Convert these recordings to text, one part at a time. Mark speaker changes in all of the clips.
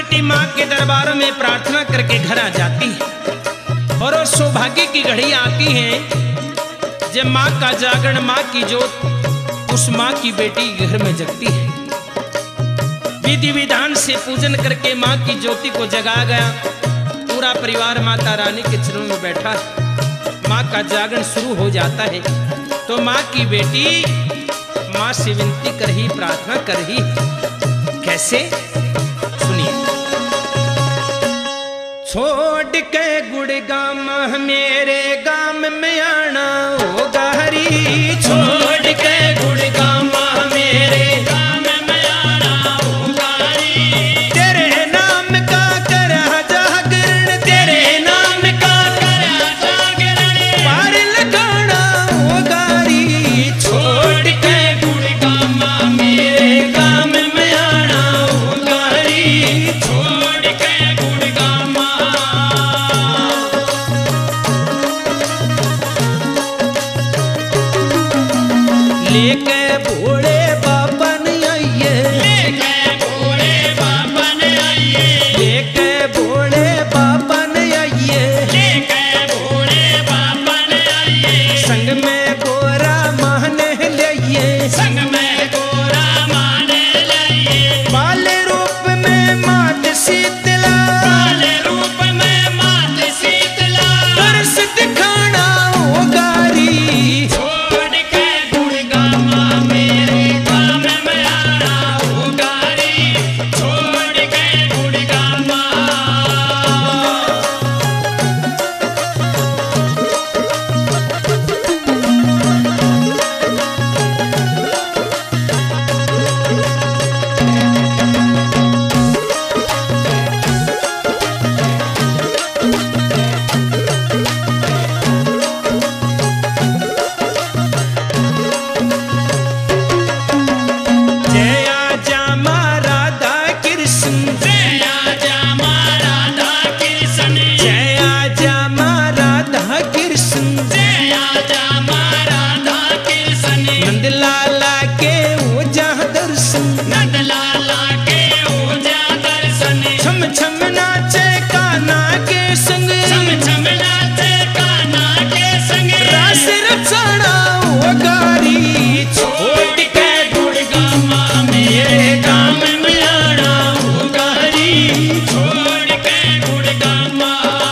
Speaker 1: बेटी माँ के दरबार में प्रार्थना करके घर आ जाती है और वो सौभाग्य की घड़ी आती है जब माँ का जागरण, माँ की जोत उस माँ की बेटी घर में जगती है। विधि विधान से पूजन करके माँ की ज्योति को जगा गया। पूरा परिवार माता रानी के चरणों में बैठा है। माँ का जागरण शुरू हो जाता है तो माँ की बेटी माँ से विनती कर ही, प्रार्थना कर ही। कैसे? सुनिए। छोड़ के गुड़गाम मेरे गाम में आना होगा हरी, छोड़ के गुड़गाम मेरे गाम में आना होगा हरी। तेरे नाम का कर जागरण, तेरे नाम का कर जागरण, पार लगाना होगा हरी। छोड़ के गुड़गाम मेरे गाम में आना होगा हरी, छोड़ के गुड़गाम। लेके भोले बाबा ने आइए, लेके भोले बाबा ने आइए, लेके भोले बाबा ने आइए, लेके भोले बाबा ने आइए। संग में गोरा माने लाइए, संग में गोरा माने लाइए। बाल रूप में मात शीतला, बाल रूप में मात शीतला, दर्श दिखाना होगा हरी। छोड़ के गुड़गाम मेरे गाम में आना होगा हरी, छोड़ के गुड़गाम। जय आजा माँ राधा कृष्ण, जय आजा माँ राधा कृष्ण, जय आजा माँ राधा कृष्ण, जय आजा माँ राधा कृष्ण। नंदलाला के हो जा दर्शन, नंदलाला के हो जा दर्शन। छम छम नाचे कान्हा के संग, छम छम नाचे कान्हा के संग। रास रचाना होगा हरी, छोड़ के गुड़गाम मेरे गाम में आना होगा हरी, छोड़ के गुड़गाम।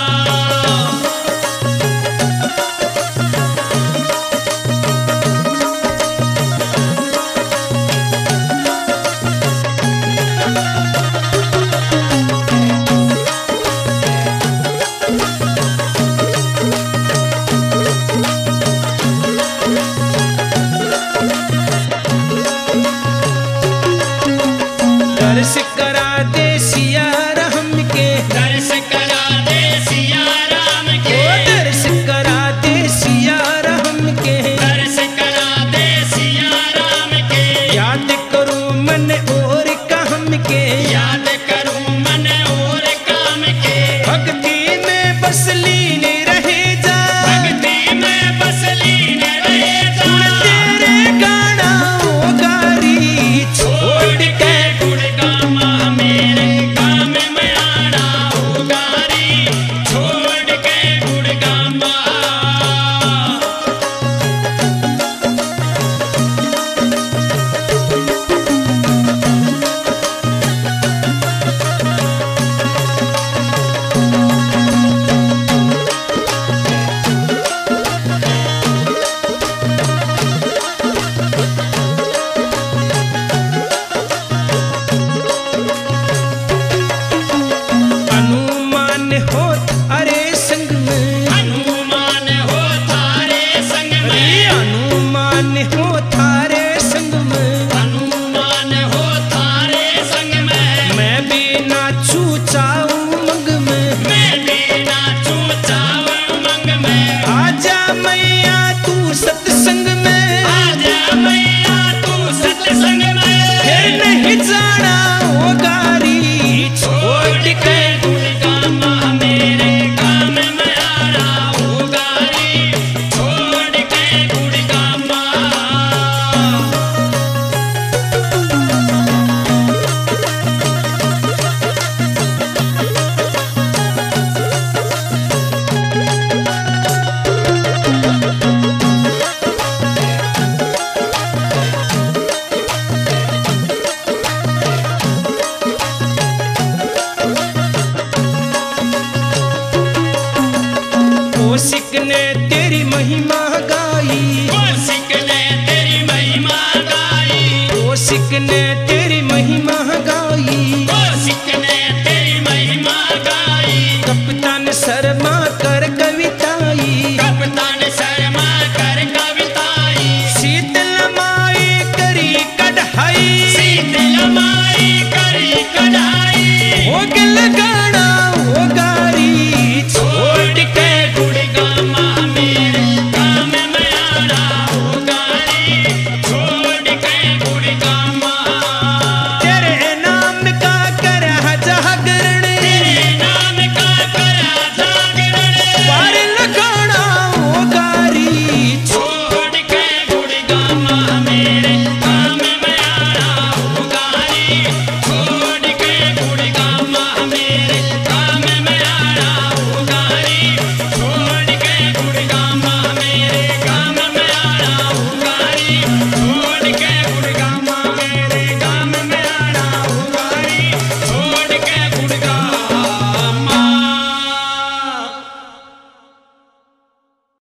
Speaker 1: दर्श करा दे सिया राम के, दर्श करा दे सिया राम के, दर्श करा दे सिया राम के, दर्श करा दे सिया राम के। याद करूं मन और काम के, याद करूं मन और काम के। भक्ति में बस लीन रहे जा, भक्ति में बस लीन रहे जा। तेरे गाना होगा हरी, छोड़ के गुड़गाम मेरे गाम ने तेरी महिमा